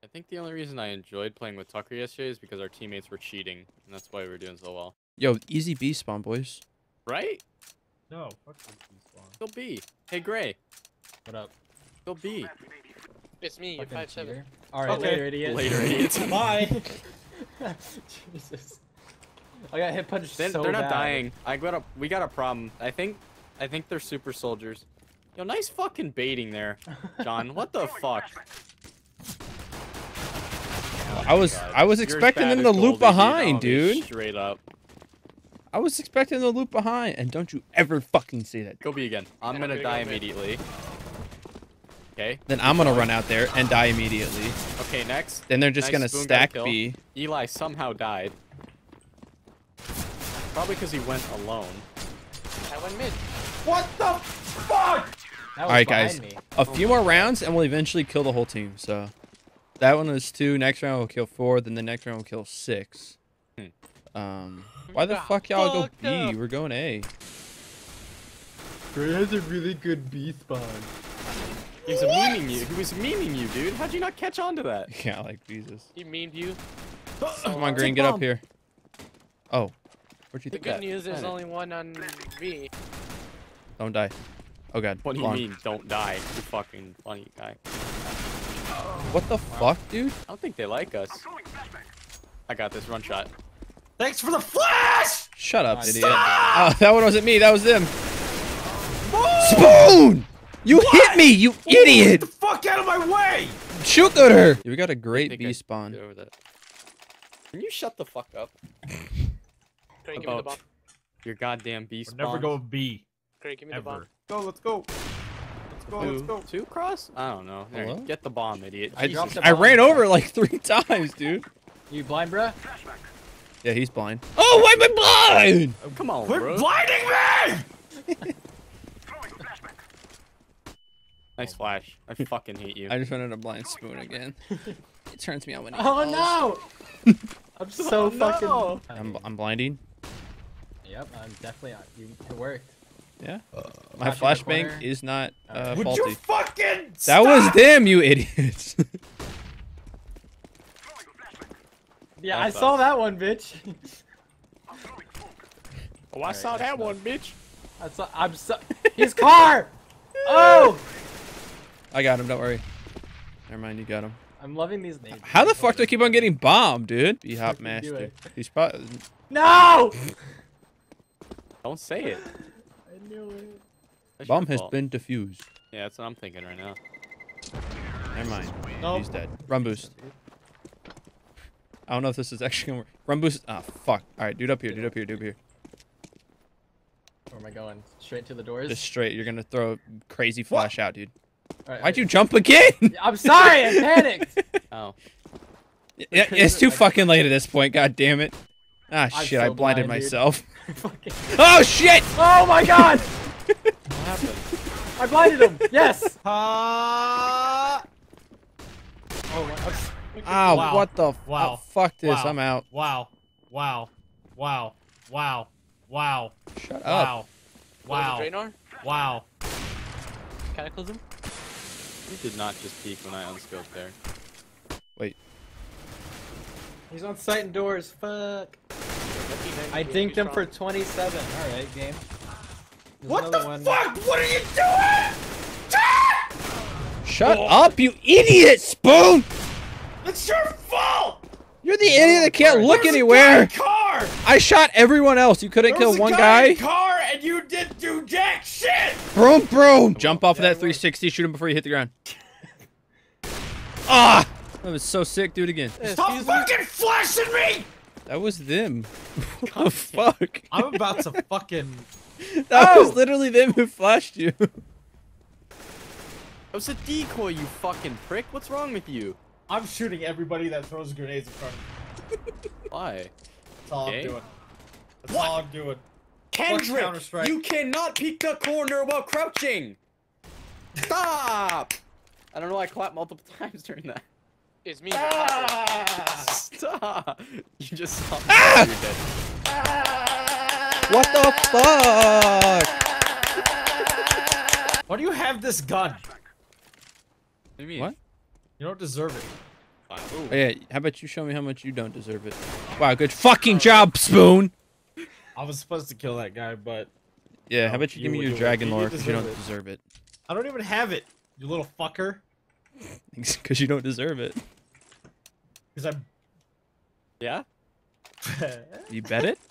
think the only reason I enjoyed playing with Tucker yesterday is because our teammates were cheating, and that's why we were doing so well. Yo, easy B spawn, boys. Right? No, fuck this B spawn. Go B. Hey, Gray. What up? Go B. It's me, you're Fucking 5'7". cheater. Alright, Okay. later, idiot. Later, idiots. Bye. Jesus. I got hit punched They're so not bad. dying. We got a problem. I think they're super soldiers. Yo, nice fucking baiting there, John. What the fuck? I was You're as expecting bad them as to loop Goldie, behind, I'll be dude. Straight up. I was expecting them to loop behind, and don't you ever fucking say that. Go B again. I'm gonna die immediately. Okay. Then I'm gonna run out there and die immediately. Okay, next. Then they're just Nice, gonna Spoon got a stack kill. B. Eli somehow died. Probably because he went alone. I went mid. What the fuck? That was All right, behind guys. me. A few more rounds, and we'll eventually kill the whole team. So that one was 2. Next round we'll kill 4. Then the next round we'll kill 6. Why the fuck y'all go fucked B? up. We're going A. Gray has a really good B spawn. He was memeing you. He was memeing you, dude. How'd you not catch on to that? Yeah, like Jesus. He memed you. Come on, Green, get up here. Oh, where'd you The think good that? news, there's Planet. only one on B. Don't die. Oh God. What do you Long. mean, don't die? You fucking funny guy. What the fuck, dude? I don't think they like us. I got this run shot. Thanks for the flash! Shut up, Nice. idiot. Oh, that one wasn't me. That was them. Spoon! You hit me, you idiot! Get the fuck out of my way! Shoot at her. We got a I great think B I spawn. get over that. Can you shut the fuck up? Craig, give me the bomb. Your goddamn B We'll spawn. never go B. Craig, give me the bomb. Ever. Go, let's go. Let's go, let's go. Two cross? I don't know. There, Hello? get the bomb, idiot. I, Jesus. the I bomb, ran bro. over like 3 times, dude. You blind, bruh? Yeah, he's blind. Oh, why am I blind? Oh, come on, Quit bro. blinding me! Nice flash. I fucking hate you. I just went in a blind spoon again. It turns me on when he Oh no! I'm so Oh, fucking. no. I'm blinding. Yep, I'm definitely. It worked. Yeah. Watching My the flashbang corner. is not Would faulty. you fucking That was them, you idiots. Yeah, That's I saw us. that one, bitch. Oh, I saw that one, bitch. I'm so. His car! Oh! I got him. Don't worry. Never mind. You got him. I'm loving these names. How the fuck do I keep on getting bombed, dude? B hop Fucking do master. it. He's probably. No! Don't say it. I knew it. That's Bomb your has fault. been defused. Yeah, that's what I'm thinking right now. Never mind. Nope. He's dead. Run boost. I don't know if this is actually gonna work. Run boost. Ah, fuck. All right, dude up here. Dude up here. Dude up here. Where am I going? Straight to the doors? Just straight. You're gonna throw a crazy flash out, dude. All right, Why'd you jump again? I'm sorry, I panicked! Oh. Yeah, it's too fucking late at this point. God damn it. Ah, I'm shit. I so blinded blind, dude. myself. Fucking- Oh, shit. Oh my god! What happened? I blinded him! Yes! Oh, Ow, Wow. what the Wow. fuck this. Wow. I'm out. wow. Wow. Wow. Wow. Wow. Shut up. Wow. Wow. Wow. Draenor? Wow. Cataclysm? You did not just peek when I unscoped there. He's on sight and doors, fuck. I dinked him for 27. Alright, game. There's What another the one. fuck? What are you doing? Shut up, you idiot, Spoon! It's your fault. You're the idiot that can't look There's a anywhere. guy car. I shot everyone else. You couldn't There kill was a one guy in guy. car and you didn't do jack shit. Broom, broom. Jump off of that 360. Shoot him before you hit the ground. Ah! That was so sick. Do it again. Stop fucking flashing me. That was them. What the fuck? I'm about to fucking. That was literally them who flashed you. That was a decoy, you fucking prick. What's wrong with you? I'm shooting everybody that throws grenades in front of me. Why? That's all Okay. I'm doing. That's What? all I'm doing. Kendrick, Counter-Strike. you cannot peek the corner while crouching. Stop! I don't know. I clapped multiple times during that. It's me. Stop! You just saw me. Ah! You're dead. What the fuck? Why do you have this gun? What do you mean? What? You don't deserve it. Wow. Oh, yeah, how about you show me how much you don't deserve it? Wow, good fucking job, Spoon. I was supposed to kill that guy, but Yeah, No, how about you give me your you- dragon you lore because you deserve don't it. deserve it. I don't even have it. You little fucker. Because you don't deserve it. Because Yeah? You bet it?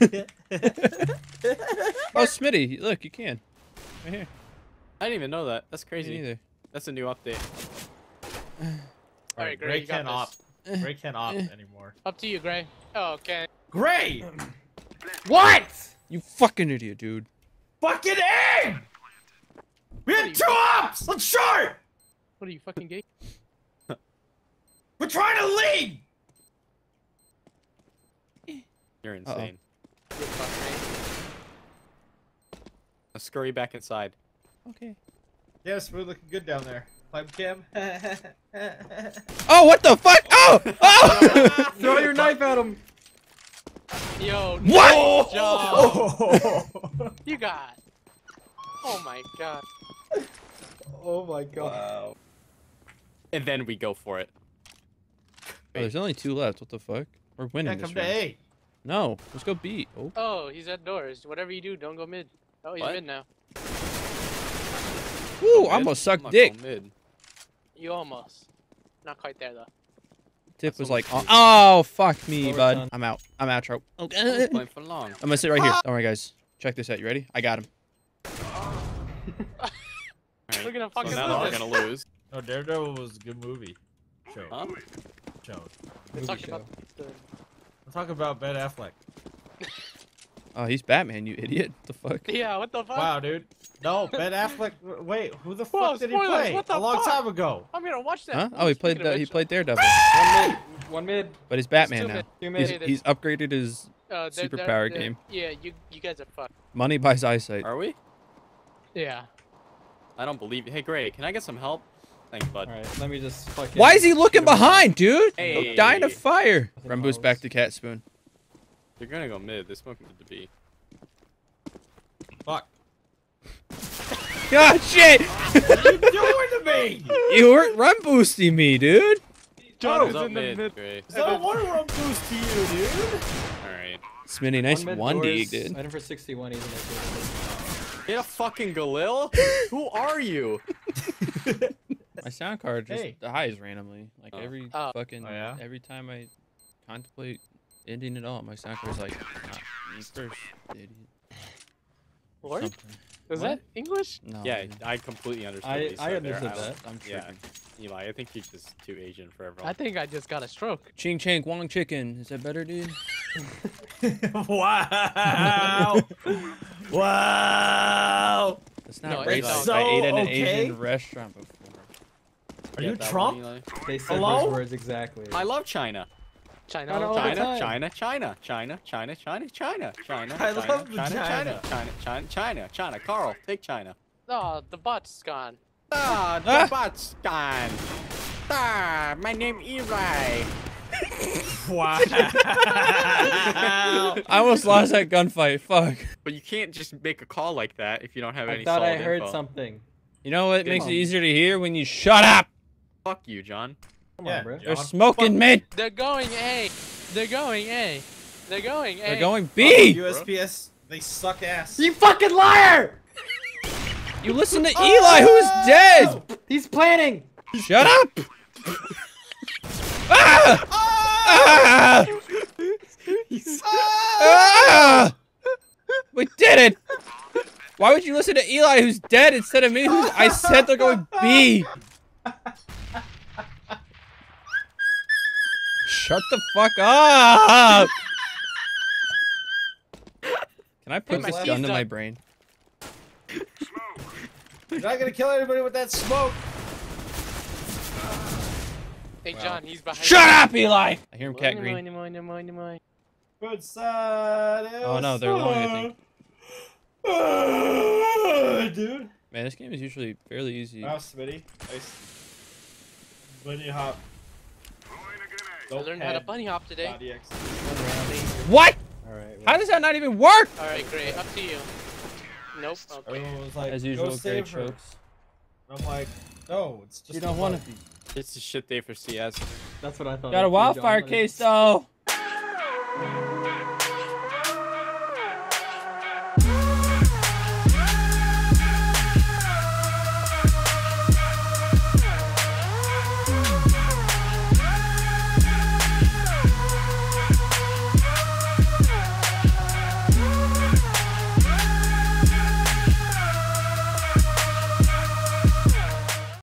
Oh, Smitty, look, you can. Right here. I didn't even know that. That's Me crazy. neither. That's a new update. Alright, Gray, Gray you got can't opt. this. Gray can't opt anymore. Up to you, Gray. Oh, okay. Gray! What? You fucking idiot, dude. Fucking aim! We had 2 ops! Let's short! What are you, fucking gay? We're trying to lead! You're insane. You're fucking Let's scurry back inside. Okay. Yes, we're looking good down there. Climb cam. Oh, what the fuck? Oh! Oh! Throw your knife at him. Yo, What? nice job. You got. Oh my god. Oh my god. Wow. And then we go for it. Oh, there's only 2 left. What the fuck? We're winning Yeah, this come to round. A. No, let's go B. Oh. Oh, he's at doors. Whatever you do, don't go mid. Oh, he's What? mid now. Woo, Mid? I almost I'm sucked not dick. going mid. You almost. Not quite there though. Tip was That's like, almost oh, fuck me, Lower bud. down. I'm out. I'm outro. I Okay. was playing for long. I'm gonna sit right here. Alright, guys. Check this out. You ready? I got him. Alright, We're gonna so fucking now lose we're this. gonna lose. No, Daredevil was a good movie. Show. Huh? Show. We're Movie talking show. about the... We're talking about Ben Affleck. Oh, he's Batman, you idiot. What the fuck? Yeah, what the fuck? Wow, dude. No, Ben Affleck. Wait, who the Whoa, fuck did he spoilers, play? what the A long fuck? time ago. I'm gonna watch that. Huh? Oh, he played Speaking of he which, played Daredevil. One mid. But he's Batman two now. mid. 2 He's, mid. he's upgraded his they're- superpower they're- game. Yeah, you guys are fucked. Money buys eyesight. Are we? Yeah. I don't believe you. Hey, Gray, can I get some help? Thanks, bud. Alright, let me just fucking. Why is he looking shoot him. behind, dude? Hey. Don't die in a fire. Nothing Run boost back else. to Cat Spoon. You're gonna go mid. This one could be. Fuck. God, shit! What are you doing to me? You weren't run boosting me, dude. John Oh, was Up in the mid, mid. Gray. I don't want to run boost to you, dude. Alright. Smitty, nice mid one dig, doors, dude. Item for 61 even if Get a fucking Galil? Who are you? My sound card just Hey. dies randomly. Like Oh. every Oh. fucking Oh, yeah? every time I contemplate ending it all, my sound card's like, not me first, idiot. What? Something. Was What? that English? No. Yeah, dude. I completely understood. I- what you I said there. understood don't- that. I'm Yeah, tripping. Eli, I think you're just too Asian for everyone. I think I just got a stroke. Ching Chang Wong Chicken. Is that better, dude? Wow. Wow. That's not No, right. it's Like, so I ate at an okay. Asian restaurant before. Are Get you that Trump? one, Eli? they said Hello? those words exactly. I love China. China. China all the China, time. China, China, China, China, China, China, China, I China, love the China, China. China, China, China, China, China. Carl, take China. Oh, the bot's gone. Ah, Ah. the bot's gone. Ah, my name Eli. Wow. I almost lost that gunfight. Fuck. But you can't just make a call like that if you don't have I any thought I solid heard info. something. You know what makes on. it easier to hear when you shut up? Fuck you, John. Come Yeah, on, bro. John. They're smoking mid. They're going A. They're going A. They're going A. They're going B. USPS, they suck ass. You fucking liar! You listen to Eli, who's dead. He's planning. Shut up. Ah! Ah! Ah! We did it. Why would you listen to Eli, who's dead, instead of me, who's I said they're going B? Shut the fuck up! Can I put my this teeth gun to up. my brain? You're not gonna kill anybody with that smoke. Hey, John, he's behind. Shut up, Eli! I hear him cat green. Good side. Oh no, they're long, I think. Dude. Man, this game is usually fairly easy. Wow, Smitty. Nice. Bunny hop. I learned how to bunny hop today. .exe. What? Alright. How does that not even work? Alright, great. Up to you. Nope. Okay. Everyone was like, As go usual, great save her. chokes. I'm like, no, it's just You don't a want to bug. be. It's a shit day for CS. That's what I thought. Got a of too, wildfire John. case though.